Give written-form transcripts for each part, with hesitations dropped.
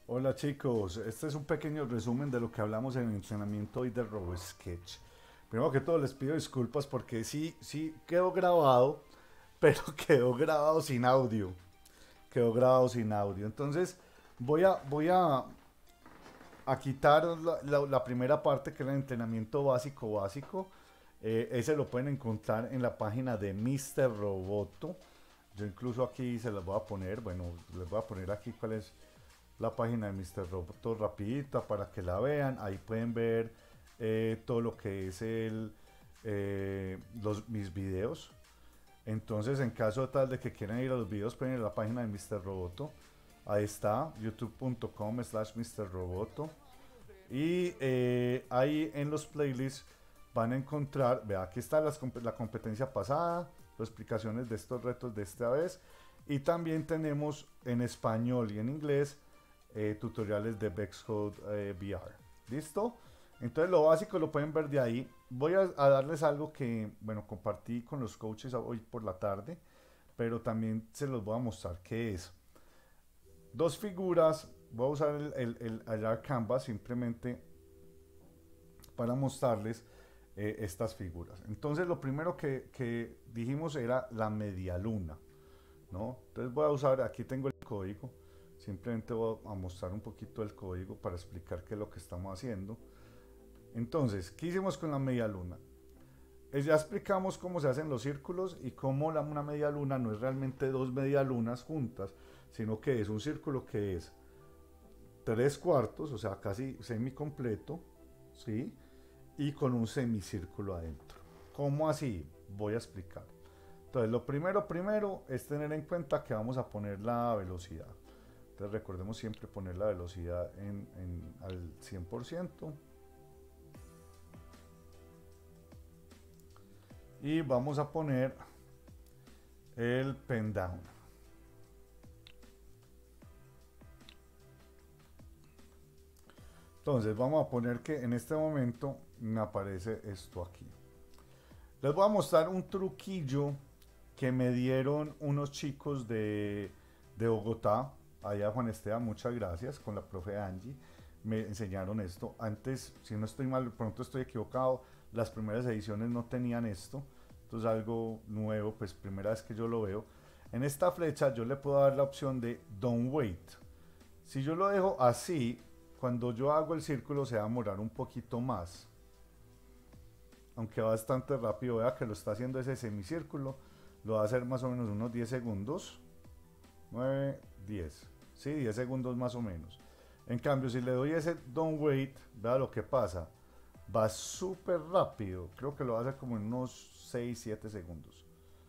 Hola chicos, este es un pequeño resumen de lo que hablamos en el entrenamiento hoy de RoboSketch. Primero que todo les pido disculpas porque sí quedó grabado, pero quedó grabado sin audio. Quedó grabado sin audio. Entonces voy a quitar la primera parte que era el entrenamiento básico. Ese lo pueden encontrar en la página de Mr. Roboto. Yo incluso aquí se las voy a poner, bueno, les voy a poner aquí cuál es la página de Mr. Roboto rapidita para que la vean. Ahí pueden ver todo lo que es mis videos. Entonces, en caso tal de que quieran ir a los videos, pueden ir a la página de Mr. Roboto. Ahí está, youtube.com/MrRoboto. Y ahí en los playlists van a encontrar, vea, aquí está la competencia pasada, las explicaciones de estos retos de esta vez. Y también tenemos en español y en inglés tutoriales de Vexcode VR. ¿Listo? Entonces lo básico lo pueden ver de ahí. Voy a darles algo que, bueno, compartí con los coaches hoy por la tarde, pero también se los voy a mostrar qué es. Dos figuras, voy a usar el Ayar Canvas simplemente para mostrarles estas figuras. Entonces lo primero que dijimos era la media luna, ¿no? Entonces voy a usar, aquí tengo el código, simplemente voy a mostrar un poquito el código para explicar qué es lo que estamos haciendo. Entonces, ¿qué hicimos con la media luna? Ya explicamos cómo se hacen los círculos y cómo una media luna no es realmente dos media lunas juntas, sino que es un círculo que es tres cuartos, o sea, casi semicompleto, ¿sí? Y con un semicírculo adentro. ¿Cómo así? Voy a explicar. Entonces, lo primero es tener en cuenta que vamos a poner la velocidad. Entonces, recordemos siempre poner la velocidad al 100%. Y vamos a poner el pen down. Entonces vamos a poner que en este momento me aparece esto aquí. Les voy a mostrar un truquillo que me dieron unos chicos de Bogotá. Allá Juan Esteban, muchas gracias, con la profe Angie. Me enseñaron esto. Antes, si no estoy mal, pronto estoy equivocado, las primeras ediciones no tenían esto. Esto es algo nuevo, pues primera vez que yo lo veo. En esta flecha yo le puedo dar la opción de Don't Wait. Si yo lo dejo así, cuando yo hago el círculo se va a demorar un poquito más. Aunque bastante rápido, vea que lo está haciendo ese semicírculo. Lo va a hacer más o menos unos 10 segundos. 9, 10. Sí, 10 segundos más o menos. En cambio, si le doy ese Don't Wait, vea lo que pasa. Va súper rápido. Creo que lo va a hacer como en unos 6, 7 segundos.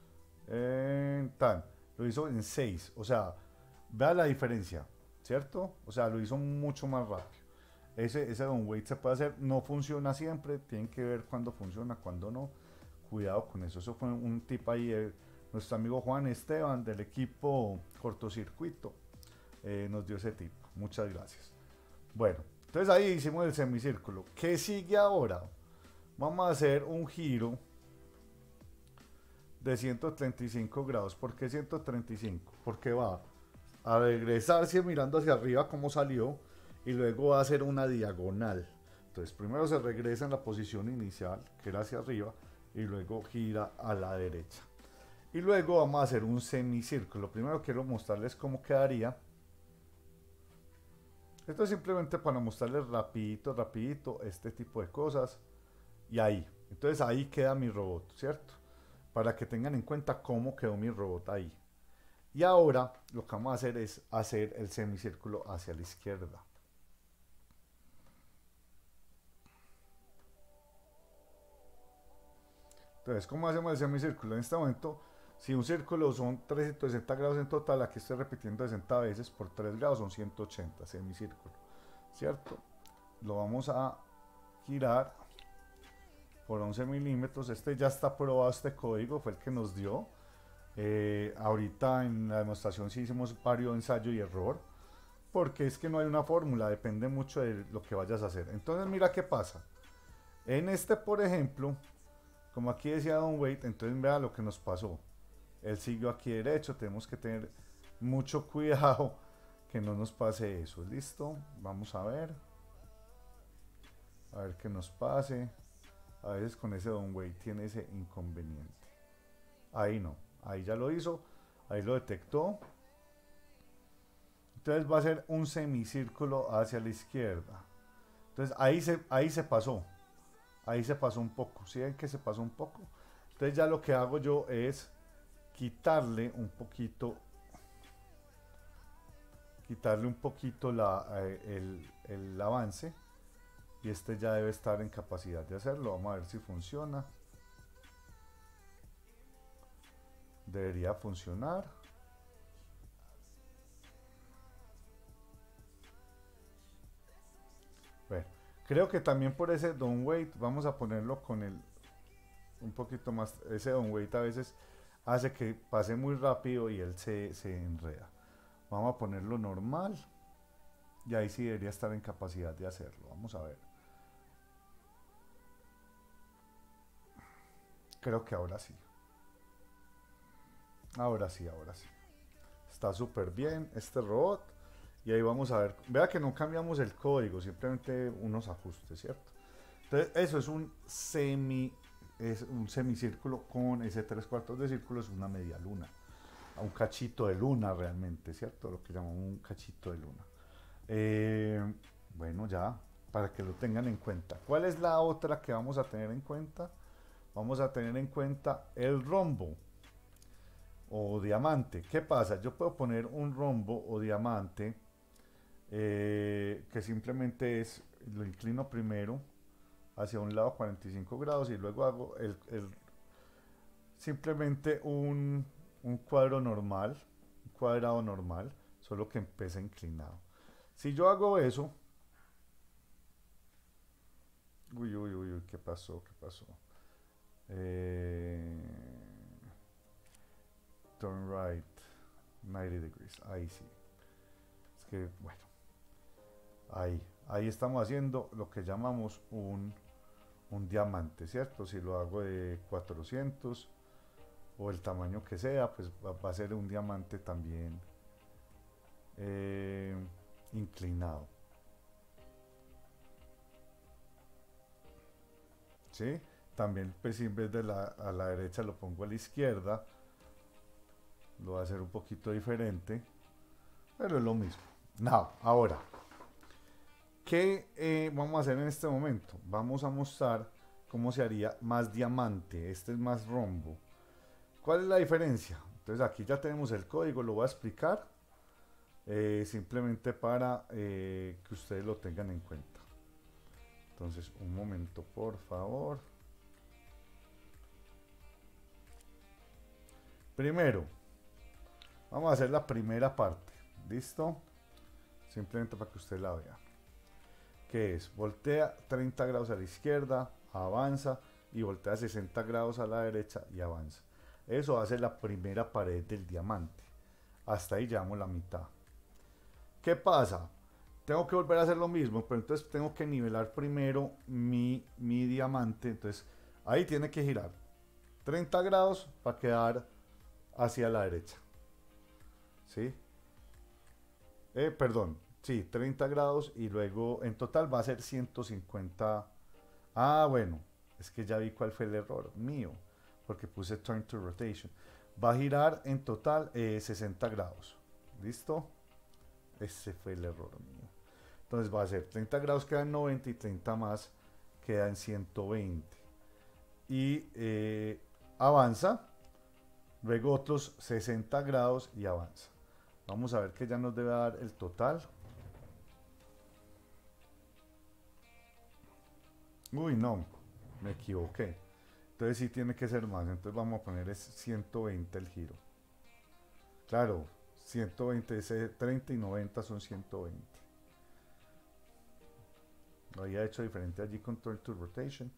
Lo hizo en 6. O sea, vea la diferencia, ¿cierto? O sea, lo hizo mucho más rápido. Ese Don't Wait se puede hacer. No funciona siempre. Tienen que ver cuándo funciona, cuándo no. Cuidado con eso. Eso fue un tip ahí de nuestro amigo Juan Esteban del equipo Cortocircuito. Nos dio ese tip. Muchas gracias. Bueno, entonces ahí hicimos el semicírculo. ¿Qué sigue ahora? Vamos a hacer un giro de 135 grados. ¿Por qué 135? Porque va a regresarse mirando hacia arriba como salió y luego va a hacer una diagonal. Entonces primero se regresa en la posición inicial, que era hacia arriba, y luego gira a la derecha. Y luego vamos a hacer un semicírculo. Primero quiero mostrarles cómo quedaría. Esto es simplemente para mostrarles rapidito este tipo de cosas. Y ahí. Entonces ahí queda mi robot, ¿cierto? Para que tengan en cuenta cómo quedó mi robot ahí. Y ahora lo que vamos a hacer es hacer el semicírculo hacia la izquierda. Entonces, ¿cómo hacemos el semicírculo? En este momento, si un círculo son 360 grados en total, aquí estoy repitiendo 60 veces por 3 grados son 180, semicírculo, ¿cierto? Lo vamos a girar por 11 milímetros. Este ya está probado, este código fue el que nos dio. Ahorita en la demostración sí hicimos varios ensayo y error, porque es que no hay una fórmula, depende mucho de lo que vayas a hacer. Entonces mira qué pasa. En este, por ejemplo, como aquí decía Don Wait, entonces vea lo que nos pasó. Él siguió aquí derecho, tenemos que tener mucho cuidado que no nos pase eso. Listo, vamos a ver que nos pase. A veces con ese downweight tiene ese inconveniente. Ahí no, ahí ya lo hizo, ahí lo detectó. Entonces va a ser un semicírculo hacia la izquierda. Entonces ahí se pasó. Ahí se pasó un poco. ¿Sí ven que se pasó un poco? Entonces ya lo que hago yo es quitarle un poquito el avance. Y este ya debe estar en capacidad de hacerlo. Vamos a ver si funciona. Debería funcionar. Bueno, creo que también por ese downweight vamos a ponerlo con el un poquito más. Ese downweight a veces hace que pase muy rápido y él se enreda. Vamos a ponerlo normal. Y ahí sí debería estar en capacidad de hacerlo. Vamos a ver. Creo que ahora sí. Ahora sí, ahora sí. Está súper bien este robot. Y ahí vamos a ver. Vea que no cambiamos el código, simplemente unos ajustes, ¿cierto? Entonces, eso es un semicírculo con ese 3/4 de círculo, es una media luna. Un cachito de luna realmente, ¿cierto? Lo que llamamos un cachito de luna. Bueno, ya, para que lo tengan en cuenta. ¿Cuál es la otra que vamos a tener en cuenta? Vamos a tener en cuenta el rombo o diamante. ¿Qué pasa? Yo puedo poner un rombo o diamante que simplemente es, lo inclino primero hacia un lado 45 grados y luego hago simplemente un cuadro normal, un cuadrado normal, solo que empieza inclinado. Si yo hago eso, uy, ¿qué pasó? ¿Qué pasó? Turn right 90 degrees, ahí sí. Es que, bueno, ahí estamos haciendo lo que llamamos un diamante, ¿cierto? Si lo hago de 400 o el tamaño que sea, pues va a ser un diamante también inclinado. ¿Sí? También, pues si en vez de a la derecha lo pongo a la izquierda, lo va a hacer un poquito diferente, pero es lo mismo. No, ahora, ¿qué vamos a hacer en este momento? Vamos a mostrar cómo se haría más diamante. Este es más rombo. ¿Cuál es la diferencia? Entonces aquí ya tenemos el código, lo voy a explicar simplemente para que ustedes lo tengan en cuenta. Entonces, un momento, por favor. Primero, vamos a hacer la primera parte. ¿Listo? Simplemente para que usted la vea. Que es, voltea 30 grados a la izquierda, avanza y voltea 60 grados a la derecha y avanza. Eso hace la primera pared del diamante. Hasta ahí llevamos la mitad. ¿Qué pasa? Tengo que volver a hacer lo mismo, pero entonces tengo que nivelar primero mi diamante. Entonces ahí tiene que girar 30 grados para quedar hacia la derecha. ¿Sí? Perdón, sí, 30 grados y luego en total va a ser 150. Ah, bueno, es que ya vi cuál fue el error mío, porque puse turn to rotation. Va a girar en total 60 grados. ¿Listo? Ese fue el error mío. Entonces va a ser 30 grados queda en 90 y 30 más queda en 120. Y avanza, luego otros 60 grados y avanza. Vamos a ver que ya nos debe dar el total. Uy, no, me equivoqué. Entonces sí tiene que ser más. Entonces vamos a poner es 120 el giro. Claro, 120, 30 y 90 son 120. Lo había hecho diferente allí con Turn to Rotation.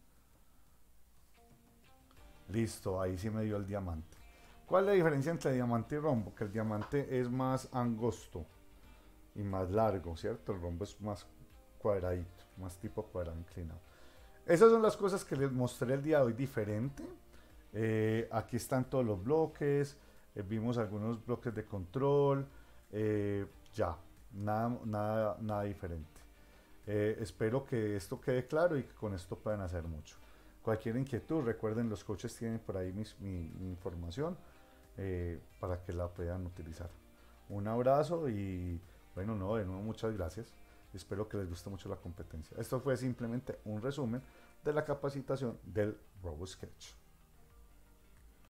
Listo, ahí sí me dio el diamante. ¿Cuál es la diferencia entre diamante y rombo? Que el diamante es más angosto y más largo, ¿cierto? El rombo es más cuadradito, más tipo cuadrado inclinado. Esas son las cosas que les mostré el día de hoy diferente. Aquí están todos los bloques, vimos algunos bloques de control, ya. nada diferente. Espero que esto quede claro y que con esto puedan hacer mucho. Cualquier inquietud, recuerden, los coaches tienen por ahí mi información para que la puedan utilizar. Un abrazo y bueno, no, de nuevo muchas gracias. Espero que les guste mucho la competencia. Esto fue simplemente un resumen de la capacitación del RoboSketch.